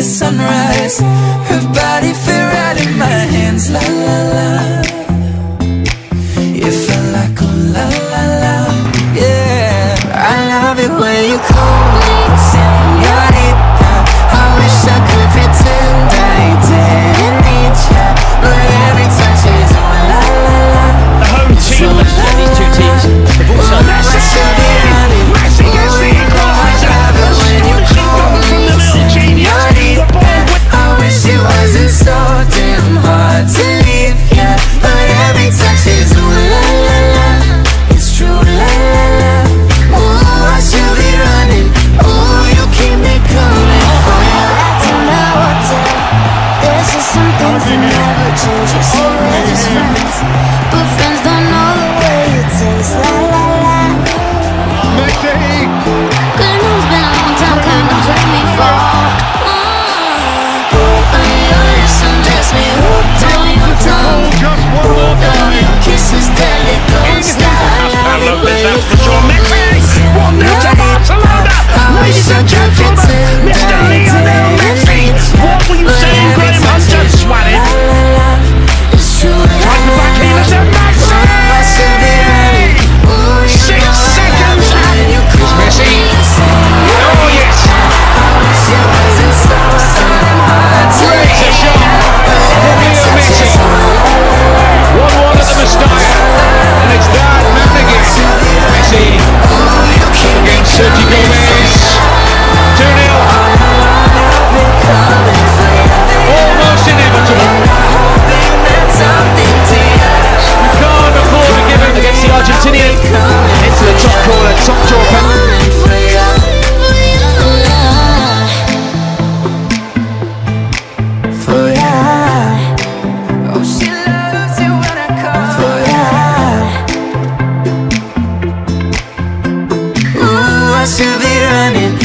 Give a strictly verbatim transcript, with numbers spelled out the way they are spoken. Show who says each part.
Speaker 1: sunrise. Her body fit right in my hands. La la la. It felt like oh la la la. Yeah, I love it when you call me Señorita. I wish I could pretend I didn't need ya, but every touch is oh la la la.
Speaker 2: The home team, yeah, these two teams have also Messi-Señorita-Best.
Speaker 1: I wish it wasn't so damn hard to leave, yeah, but every touch is ooh la la la. It's true la la la. Ooh, I should be running. Ooh, you keep me coming for you.
Speaker 3: Acting out hotel. There's just some things that never change. You say we're just friends, but friends don't know the way you taste. La la la.
Speaker 4: Messi.
Speaker 3: Good news, been a long time coming, don't let me fall. Kisses deadly ghost.
Speaker 2: I love this, that's for sure. Messi! One nil to Barcelona! Ladies and gentlemen, Mister Lionel Messi! What were you saying, Graham Hunter? Swatted! Right back here to Messi! Six seconds and it's Messi! Oh yes! Great a shot! Leo Messi! one one at the Mestalla, and it's bad man again. Messi against Sergio Gomez. two nil. Almost inevitable. You can't afford to give him against the Argentinian. Into the top corner, top talker.
Speaker 1: Should be running.